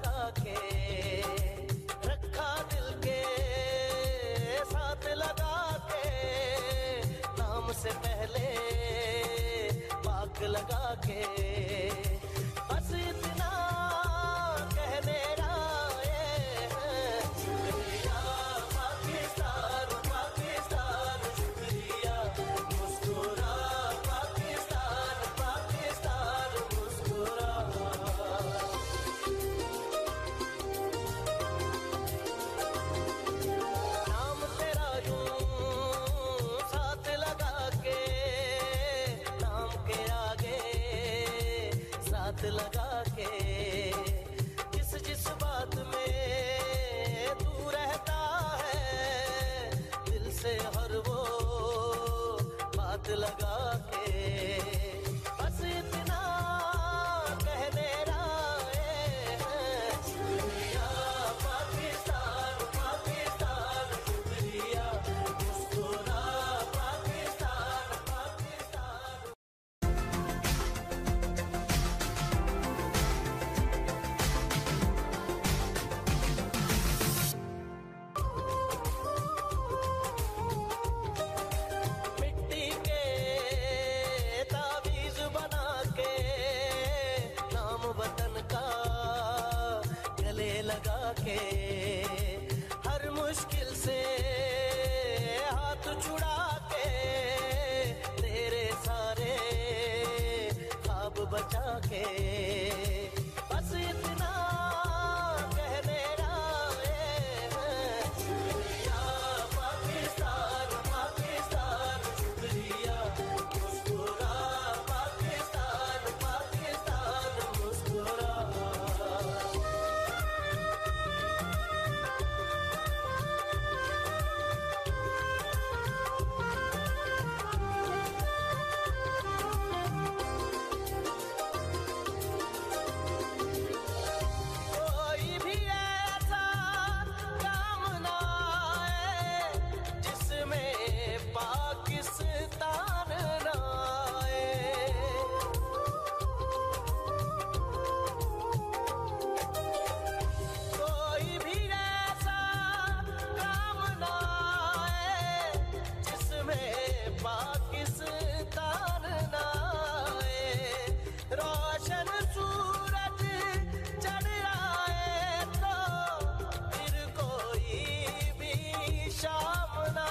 लगा के, रखा दिल के साथ लगा के, नाम से पहले पाक लगा के, बस इतना कहने आए हैं। शुक्रिया पाकिस्तान पाकिस्तान, शुक्रिया मुस्कुरा पाकिस्तान पाकिस्तान मुस्कुरा। नाम तेरा यूं साथ लगा के, नाम के आगे साथ लगा के, जिस बात में तू रहता है, दिल से हर वो बात लगा के, बस इतना कहने आए हैं। शुक्रिया पाकिस्तान पाकिस्तान, शुक्रिया मुस्कुरा पाकिस्तान पाकिस्तान। मिट्टी के तावीज बना के, नाम वतन का गले लगा के, हर मुश्किल से हाथ छुड़ा के, तेरे सारे ख्वाब बचा के, बस इतना कहने आए हैं। शुक्रिया पाकिस्तान पाकिस्तान, शुक्रिया मुस्कुरा पाकिस्तान पाकिस्तान मुस्कुरा। कोई भी ऐसा काम ना आए जिसमें पाकिस्तान ना आए, कोई भी ऐसा काम ना आए जिसमें पाकिस्तान ना आए, रोशन सूरज चढ़ आए तो फिर कोई भी शाम ना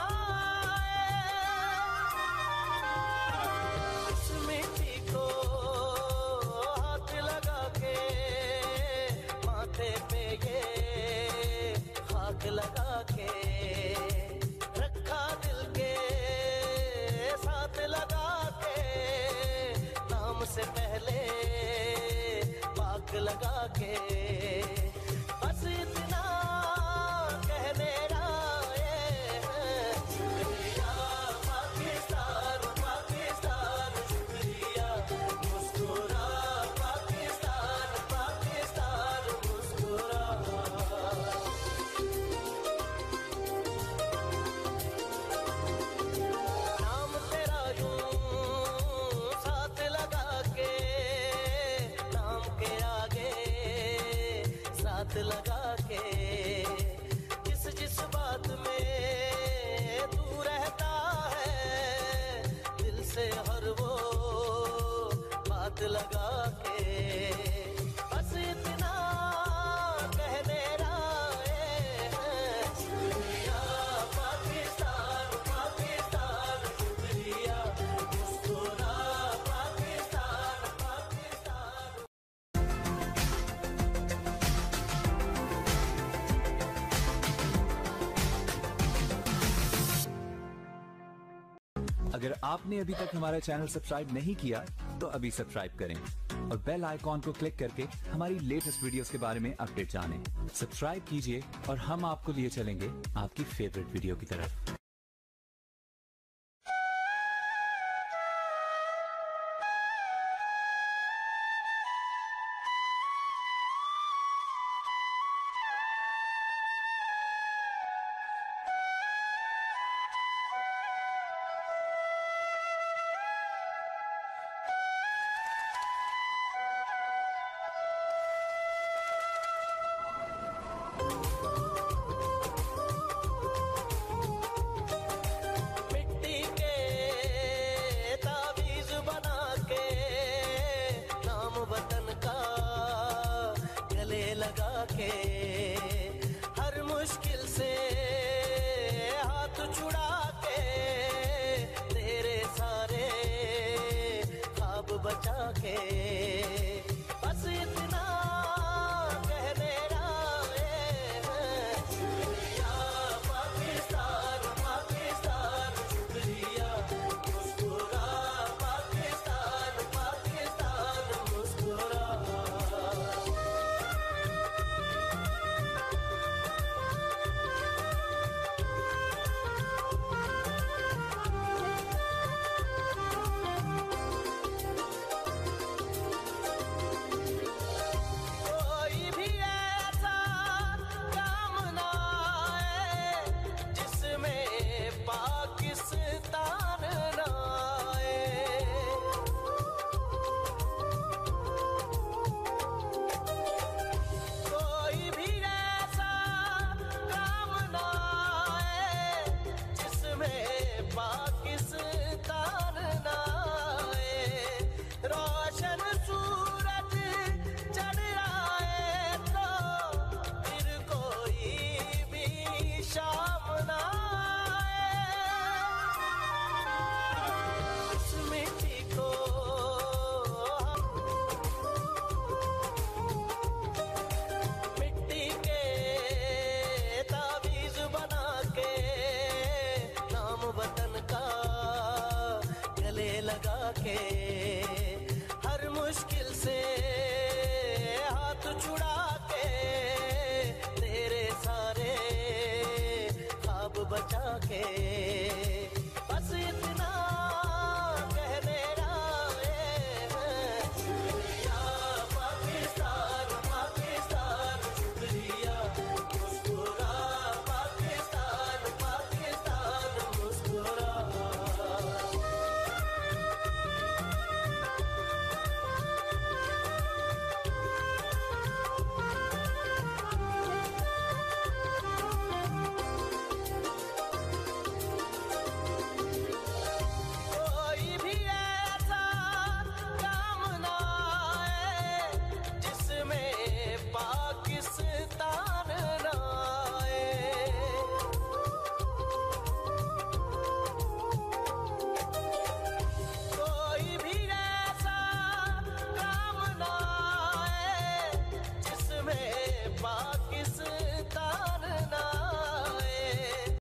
आए। इस मिट्टी को हाथ लगा के, माथे पे ये खाक लगा के, रखा दिल के साथ लगा के, नाम से पहले पाक लगा के, बस इतना कहने आए हैं। शुक्रिया पाकिस्तान पाकिस्तान, शुक्रिया मुस्कुरा पाकिस्तान पाकिस्तान मुस्कुरा। नाम तेरा यूं साथ लगा के, नाम के आगे साथ लगा के, जिस बात में तू रहता है, दिल से हर वो बात लगा के, बस इतना कहने आए हैं। शुक्रिया पाकिस्तान पाकिस्तान, शुक्रिया मुस्कुरा पाकिस्तान पाकिस्तान। अगर आपने अभी तक हमारा चैनल सब्सक्राइब नहीं किया तो अभी सब्सक्राइब करें और बेल आइकॉन को क्लिक करके हमारी लेटेस्ट वीडियोस के बारे में अपडेट जानें। सब्सक्राइब कीजिए और हम आपको लिए चलेंगे आपकी फेवरेट वीडियो की तरफ। मिट्टी के ताबीज बना के नाम वतन का गले लगा के हर मुश्किल से हाथ छुड़ा